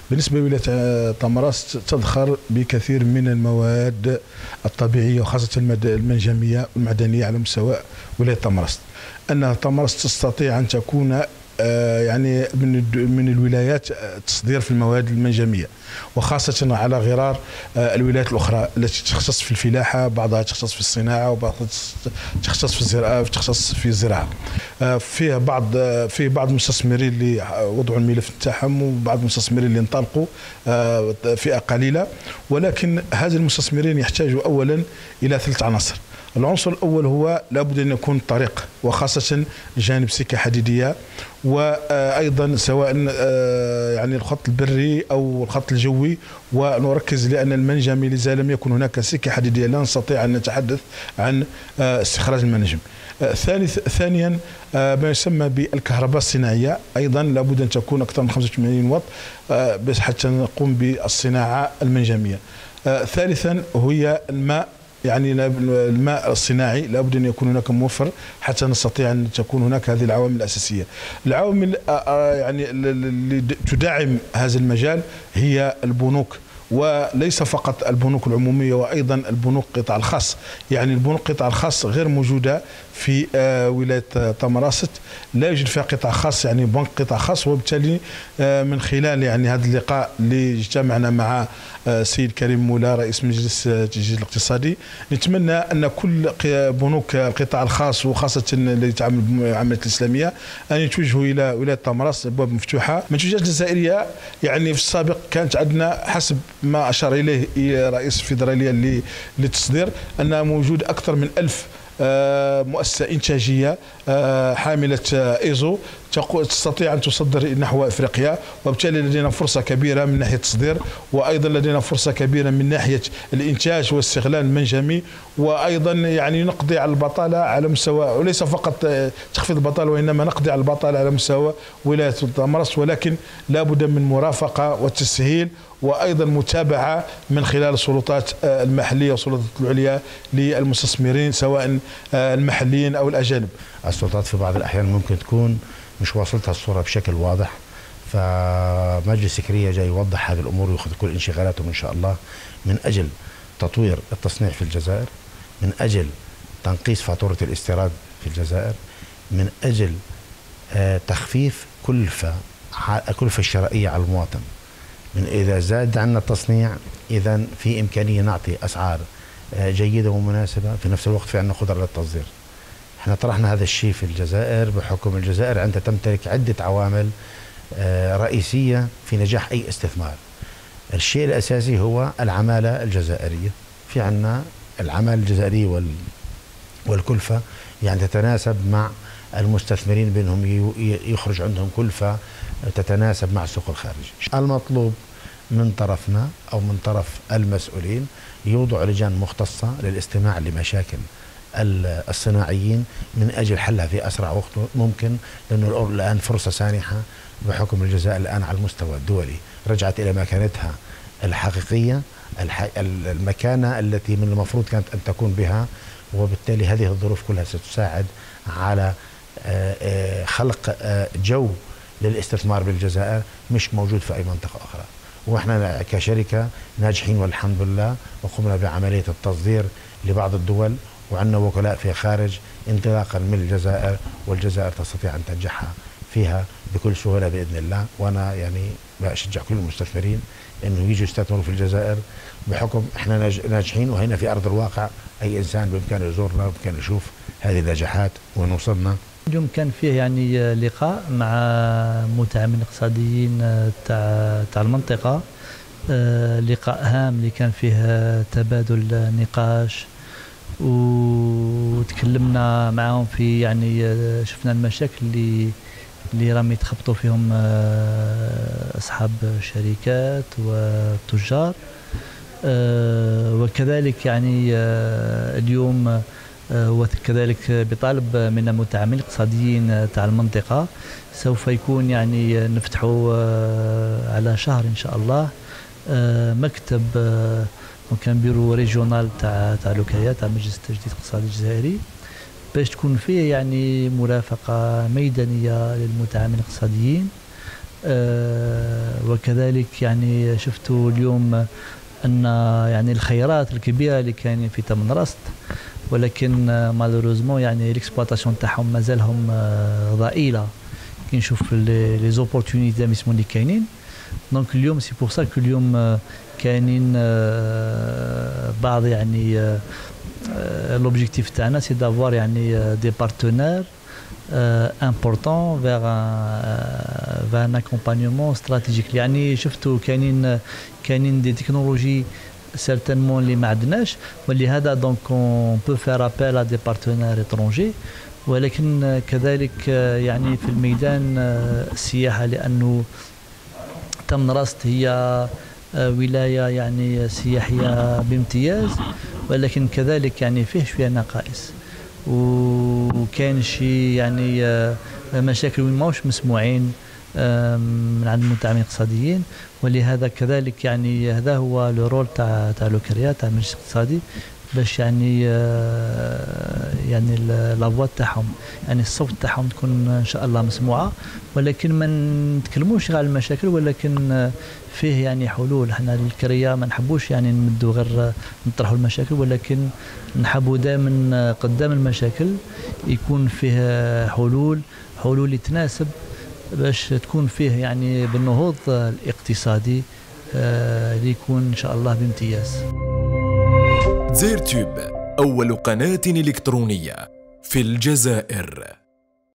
بالنسبة لولاية طمراس تدخر بكثير من المواد الطبيعية وخاصة المنجمية والمعدنية على مستوى ولاية طمراس. أن طمراس تستطيع أن تكون يعني من الولايات تصدير في المواد المنجمية، وخاصة على غرار الولايات الأخرى التي تختص في الفلاحة، بعضها تختص في الصناعة وبعضها تختص في الزراعة. فيه بعض المستثمرين اللي وضعوا الملف تاعهم، وبعض المستثمرين اللي انطلقوا فئة قليلة، ولكن هذه المستثمرين يحتاجوا أولا إلى 3 عناصر. العنصر الأول هو لابد أن يكون الطريق، وخاصة جانب سكة حديدية، وأيضا سواء يعني الخط البري أو الخط الجوي. ونركز لأن المنجم إذا لم يكن هناك سكة حديدية لا نستطيع أن نتحدث عن استخراج المنجم. ثانيا ما يسمى بالكهرباء الصناعية، أيضا لابد أن تكون أكثر من 85 واط بس حتى نقوم بالصناعة المنجمية. ثالثا هي الماء، يعني الماء الصناعي لابد أن يكون هناك موفر حتى نستطيع أن تكون هناك هذه العوامل الأساسية. العوامل يعني اللي تدعم هذا المجال هي البنوك، وليس فقط البنوك العمومية، وأيضا البنوك القطاع الخاص. يعني البنوك القطاع الخاص غير موجودة في ولاية طمراست، لا يوجد فيها قطاع خاص، يعني بنك قطاع خاص. وبالتالي من خلال يعني هذا اللقاء اللي اجتمعنا مع السيد كريم مولا رئيس مجلس التجديد الاقتصادي، نتمنى أن كل بنوك القطاع الخاص وخاصة اللي تعمل بالعمليات الإسلامية أن يتوجهوا إلى ولاية طمراست. الأبواب مفتوحة. المنتوجات الجزائرية يعني في السابق كانت عندنا حسب ما أشار إليه رئيس الفيدرالية للتصدير أن موجود أكثر من 1000 مؤسسة إنتاجية حاملة إيزو تستطيع أن تصدر نحو إفريقيا، وبالتالي لدينا فرصة كبيرة من ناحية التصدير، وأيضا لدينا فرصة كبيرة من ناحية الإنتاج واستغلال المنجمي، وأيضا يعني نقضي على البطالة على مستوى، وليس فقط تخفيض البطالة وإنما نقضي على البطالة على مستوى ولاية طمراست. ولكن لا بد من مرافقة وتسهيل وأيضا متابعة من خلال السلطات المحلية والسلطات العليا للمستثمرين سواء المحليين أو الأجانب. السلطات في بعض الأحيان ممكن تكون مش واصلتها الصورة بشكل واضح، فمجلس سكرية جاي يوضح هذه الأمور ويأخذ كل انشغالاتهم إن شاء الله من أجل تطوير التصنيع في الجزائر، من أجل تنقيص فاتورة الاستيراد في الجزائر، من أجل تخفيف كلفة الشرائية على المواطن. من إذا زاد عنا التصنيع إذا في إمكانية نعطي أسعار جيدة ومناسبة، في نفس الوقت في عنا قدرة للتصدير. احنا طرحنا هذا الشيء في الجزائر بحكم الجزائر عندها تمتلك عدة عوامل رئيسية في نجاح أي استثمار. الشيء الأساسي هو العمالة الجزائرية. في عنا العمالة الجزائرية والكلفة يعني تتناسب مع المستثمرين بأنهم يخرج عندهم كلفة تتناسب مع السوق الخارجي. المطلوب من طرفنا أو من طرف المسؤولين يوضع لجان مختصة للاستماع لمشاكل الصناعيين من أجل حلها في أسرع وقت ممكن، لأنه الآن فرصة سانحة بحكم الجزائر الآن على المستوى الدولي رجعت إلى مكانتها الحقيقية، المكانة التي من المفروض كانت أن تكون بها. وبالتالي هذه الظروف كلها ستساعد على خلق جو للاستثمار بالجزائر مش موجود في أي منطقة أخرى. وإحنا كشركة ناجحين والحمد لله، وقمنا بعملية التصدير لبعض الدول وعندنا وكلاء في الخارج انطلاقا من الجزائر، والجزائر تستطيع أن تنجحها فيها بكل سهولة بإذن الله. وأنا يعني بشجع كل المستثمرين أنه يجوا يستثمروا في الجزائر بحكم إحنا ناجحين، وهنا في أرض الواقع أي إنسان بإمكانه يزورنا وبإمكانه يشوف هذه النجاحات وين وصلنا. اليوم كان فيه يعني لقاء مع متعاملين اقتصاديين تاع المنطقة، لقاء هام اللي كان فيه تبادل نقاش، وتكلمنا معهم في يعني شفنا المشاكل اللي راهم يتخبطوا فيهم أصحاب شركات وتجار، وكذلك يعني اليوم وكذلك بطالب من المتعاملين الاقتصاديين تاع المنطقة سوف يكون يعني نفتحوا على شهر إن شاء الله مكتب كان بيرو ريجيونال تاع لوكايا تاع مجلس التجديد الاقتصادي الجزائري، باش تكون فيه يعني مرافقة ميدانية للمتعاملين الاقتصاديين وكذلك يعني شفتوا اليوم أن يعني الخيرات الكبيرة اللي كاينين في تمن راست، ولكن مالوروزمون يعني الاكسبلوطاسيون تاعهم مازالهم ضئيلة كي نشوف لي زوبورتونيتي داميسمون اللي كاينين. دونك اليوم سي بور سا كو اليوم كاينين بعض يعني لوبجيكتيف تاعنا سي دافوار يعني دي بارتنير important vers un accompagnement stratégique. يعني شفتوا كاينين دي تكنولوجي certainement اللي ما عندناش، ولهذا دونك on peut faire appel à des partenaires étrangers. ولكن كذلك يعني في الميدان السياحة، لأنه تمن راست هي ولاية يعني سياحية بامتياز، ولكن كذلك يعني فيه شوية نقائص، وكان شي يعني مشاكل ماهوش مسموعين من عند المتعاملين الاقتصاديين. ولهذا كذلك يعني هذا هو لو رول تاع لوكريا تاع المجلس الاقتصادي، باش يعني يعني لافوا تاعهم يعني الصوت تاعهم تكون ان شاء الله مسموعه، ولكن ما نتكلموش على المشاكل، ولكن فيه يعني حلول. احنا الكريا ما نحبوش يعني نمدوا غير نطرحوا المشاكل، ولكن نحبوا دائما قدام المشاكل يكون فيه حلول اللي تناسب باش تكون فيه يعني بالنهوض الاقتصادي اللي يكون ان شاء الله بامتياز. زيرتوب أول قناة إلكترونية في الجزائر.